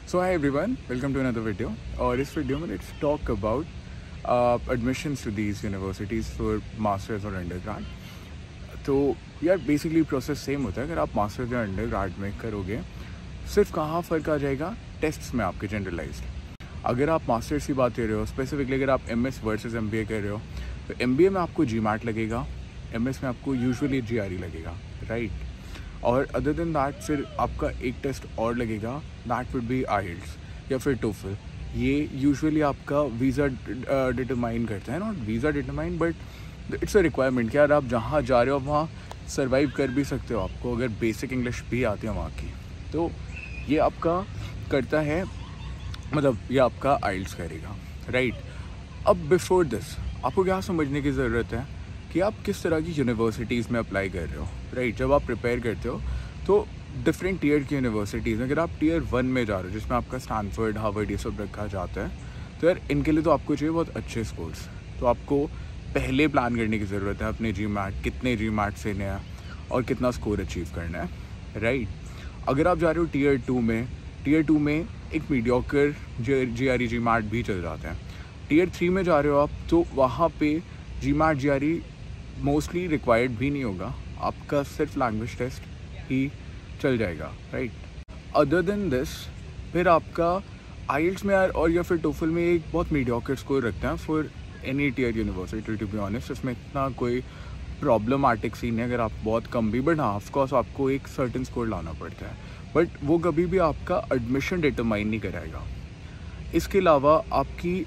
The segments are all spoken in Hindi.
So hi everyone, welcome to another video. और इस वीडियो में let's talk about admissions to these universities for masters और undergrad. तो यार बेसिकली प्रोसेस सेम होता है. अगर आप मास्टर्स या अंडरग्रेड में करोगे, सिर्फ कहाँ फ़र्क आ जाएगा, टेस्ट्स में आपके जनरलाइज्ड. अगर आप मास्टर्स की बात कर रहे हो, स्पेसिफिकली अगर आप MS वर्सेस MBA कर रहे हो, तो MBA में आपको GMAT लगेगा, MS में आपको यूजुअली GRE लगेगा, राइट. और अदर देन दैट फिर आपका एक टेस्ट और लगेगा, दैट वुड बी IELTS या फिर TOEFL. ये यूजुअली आपका वीज़ा डिटरमाइन करता है, not visa determine but it's a requirement कि यार आप जहाँ जा रहे हो वहाँ सर्वाइव कर भी सकते हो, आपको अगर बेसिक इंग्लिश भी आती है वहाँ की. तो ये आपका करता है, मतलब ये आपका IELTS करेगा, राइट. अब बिफोर दिस आपको क्या समझने की ज़रूरत है कि आप किस तरह की यूनिवर्सिटीज़ में अप्लाई कर रहे हो, राइट. जब आप प्रिपेयर करते हो तो डिफरेंट टीयर की यूनिवर्सिटीज़, अगर आप टीयर 1 में जा रहे हो जिसमें आपका स्टैनफोर्ड, हार्वर्ड ये सब रखा जाता है, तो यार इनके लिए तो आपको चाहिए बहुत अच्छे स्कोर्स. तो आपको पहले प्लान करने की ज़रूरत है अपने GMAT, कितने GMAT से हैं और कितना स्कोर अचीव करना है, राइट. अगर आप जा रहे हो टीयर 2 में एक मीडियोकर GRE GMAT भी चल जाते हैं. टीयर 3 में जा रहे हो आप, तो वहाँ पे GMAT GRE मोस्टली रिक्वायर्ड भी नहीं होगा, आपका सिर्फ लैंग्वेज टेस्ट ही चल जाएगा, राइट. अदर देन दिस फिर आपका IELTS में यार और या फिर TOEFL में एक बहुत मीडियोकर स्कोर रखते हैं for any tier university, to be honest. इसमें इतना कोई प्रॉब्लमैटिक सीन है अगर आप बहुत कम भी, बट हाँ ऑफकोर्स आपको एक सर्टेन स्कोर लाना पड़ता है, बट वो कभी भी आपका एडमिशन डिटरमाइन नहीं कराएगा. इसके अलावा आपकी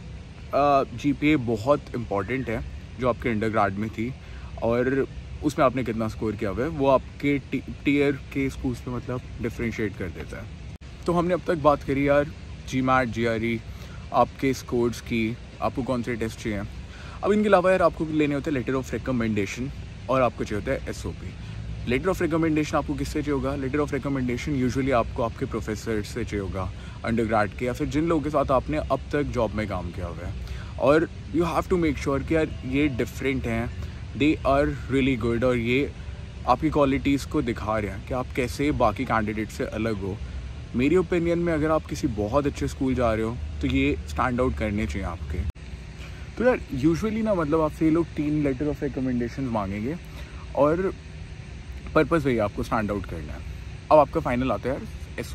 GPA बहुत इम्पॉर्टेंट है जो आपके अंडरग्रेड में थी, और उसमें आपने कितना स्कोर किया हुआ है वो आपके टीयर के स्कूल्स पे मतलब डिफ्रेंशिएट कर देता है. तो हमने अब तक बात करी यार GMAT GRE आपके स्कोर्स की, आपको कौन से टेस्ट चाहिए. अब इनके अलावा यार आपको लेने होते हैं लेटर ऑफ रिकमेंडेशन, और आपको चाहिए होता है SOP. लेटर ऑफ रिकमेंडेशन आपको किससे चाहिए होगा? लेटर ऑफ रिकमेंडेशन यूजुअली आपको आपके प्रोफेसर से चाहिए होगा अंडरग्रेड के, या फिर जिन लोगों के साथ आपने अब तक जॉब में काम किया हुआ है. और you have to make sure कि यार ये डिफरेंट हैं, दे आर रियली गुड, और ये आपकी क्वालिटीज़ को दिखा रहे हैं कि आप कैसे बाकी कैंडिडेट से अलग हो. मेरी ओपिनियन में अगर आप किसी बहुत अच्छे स्कूल जा रहे हो तो ये स्टैंड आउट करने चाहिए आपके. तो यार यूजुअली ना मतलब आपसे ये लोग 3 लेटर ऑफ रिकमेंडेशन मांगेंगे, और पर्पज़ वही आपको स्टैंड आउट करना है. अब आपका फाइनल आता है यार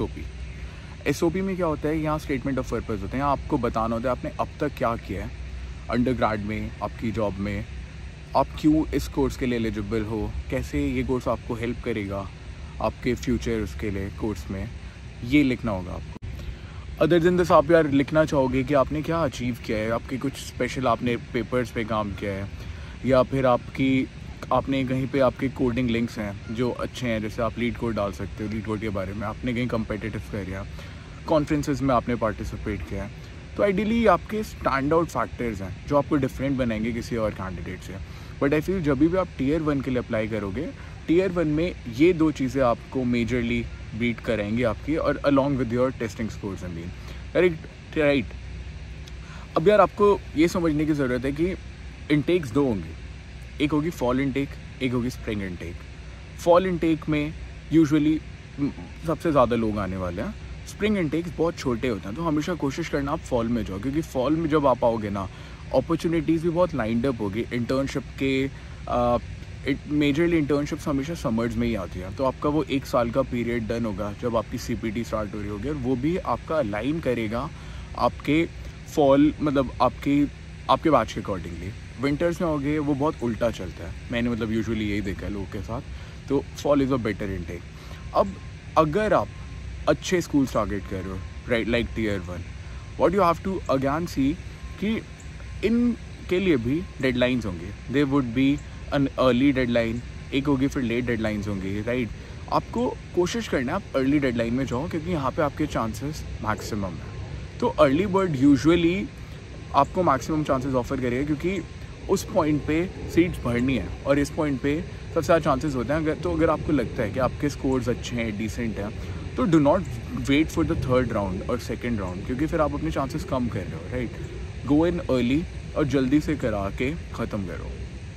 SOP में क्या होता है, यहाँ स्टेटमेंट ऑफ पर्पज़ होते हैं. यहाँ आपको बताना होता है आपने अब तक क्या किया है अंडरग्रेड में, आपकी जॉब में, आप क्यों इस कोर्स के लिए एलिजिबल हो, कैसे ये कोर्स आपको हेल्प करेगा आपके फ्यूचर उसके लिए कोर्स में, ये लिखना होगा आपको. अदर दिन दिस आप यार लिखना चाहोगे कि आपने क्या अचीव किया है, आपके कुछ स्पेशल आपने पेपर्स पे काम किया है, या फिर आपने कहीं पे आपके कोडिंग लिंक्स हैं जो अच्छे हैं, जैसे आप लीड कोड डाल सकते हो. लीड कोड के बारे में आपने कहीं कम्पिटिटिव करिया, कॉन्फ्रेंसेस में आपने पार्टिसिपेट किया है. तो आइडियली आपके स्टैंड आउट फैक्टर्स हैं जो आपको डिफरेंट बनाएंगे किसी और कैंडिडेट से. बट आई फील जब भी आप टीयर 1 के लिए अप्लाई करोगे, टीयर 1 में ये 2 चीज़ें आपको मेजरली बीट कराएंगी आपकी, और along with your testing scores I mean, right. अब यार आपको ये समझने की ज़रूरत है कि इनटेक्स 2 होंगी, एक होगी फॉल इनटेक, एक होगी स्प्रिंग इनटेक. फॉल इनटेक में यूजुअली सबसे ज़्यादा लोग आने वाले हैं. स्प्रिंग इनटेक्स बहुत छोटे होते हैं, तो हमेशा कोशिश करना आप फॉल में जाओ, क्योंकि फॉल में जब आप आओगे ना, अपॉर्चुनिटीज़ भी बहुत लाइंड अप होगी. इंटर्नशिप के मेजरली इंटर्नशिप्स हमेशा समर्स में ही आती है, तो आपका वो 1 साल का पीरियड डन होगा जब आपकी CPT स्टार्ट हो रही होगी, और वो भी आपका अलाइन करेगा आपके फॉल, मतलब आपके बैच के अकॉर्डिंगली. विंटर्स में होगे वो बहुत उल्टा चलता है, मैंने मतलब यूजुअली यही देखा है लोगों के साथ. तो fall is a better intake. अब अगर आप अच्छे स्कूल्स टारगेट कर रहे हो, right, like tier 1, what you have to again see कि इनके लिए भी डेडलाइंस होंगे. They would be an early deadline, एक होगी फिर लेट डेडलाइंस होंगी, राइट. आपको कोशिश करना है आप अर्ली डेडलाइन में जाओ, क्योंकि यहाँ पे आपके चांसेस मैक्सिमम है. तो अर्ली बर्ड यूजुअली आपको मैक्सिमम चांसेस ऑफर करेगा, क्योंकि उस पॉइंट पे सीट्स भरनी है, और इस पॉइंट पे सबसे ज़्यादा चांसेस होते हैं. अगर आपको लगता है कि आपके स्कोर्स अच्छे हैं, डिसेंट हैं, तो do not wait for the 3rd round और 2nd राउंड, क्योंकि फिर आप अपने चांसेस कम कर रहे हो, राइट. गो इन अर्ली और जल्दी से करा के ख़त्म करो.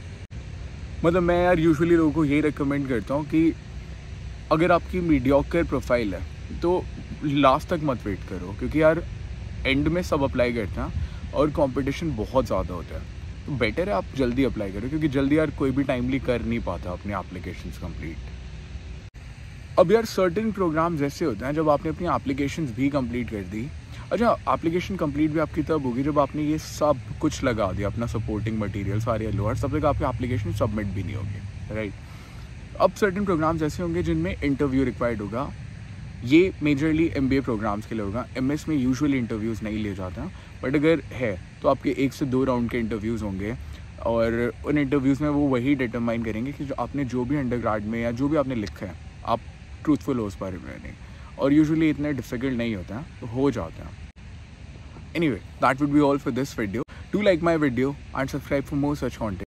मतलब मैं यार यूजुअली लोगों को ये रिकमेंड करता हूँ कि अगर आपकी मीडियोकर प्रोफाइल है तो लास्ट तक मत वेट करो, क्योंकि यार एंड में सब अप्लाई करते हैं और कंपटीशन बहुत ज़्यादा होता है। तो बेटर है आप जल्दी अप्लाई करो, क्योंकि जल्दी यार कोई भी टाइमली कर नहीं पाता अपनी एप्लीकेशंस कंप्लीट। अब यार सर्टेन प्रोग्राम्स ऐसे होते हैं जब आपने अपनी एप्लीकेशंस भी कंप्लीट कर दी। अच्छा, एप्लीकेशन कंप्लीट भी आपकी तब होगी जब आपने ये सब कुछ लगा दिया, अपना सपोर्टिंग मटेरियल सारे एलओआर, तब तक आपकी एप्लीकेशन सबमिट भी नहीं होगी, राइट। अब सर्टेन प्रोग्राम्स ऐसे होंगे जिनमें इंटरव्यू रिक्वायर्ड होगा। ये मेजरली MBA प्रोग्राम्स के लिए होगा। MS में यूजुअली इंटरव्यूज़ नहीं ले जाता, बट अगर है तो आपके 1 से 2 राउंड के इंटरव्यूज़ होंगे, और उन इंटरव्यूज़ में वो वही डिटरमाइन करेंगे कि जो आपने जो भी अंडरग्रेड में या जो भी आपने लिखा है आप ट्रूथफुल हो उस बारे में नहीं, और यूजुअली इतना डिफिकल्ट नहीं होता है, तो हो जाता है। Anyway, that would be all for this video. Do like my video and subscribe for more such content.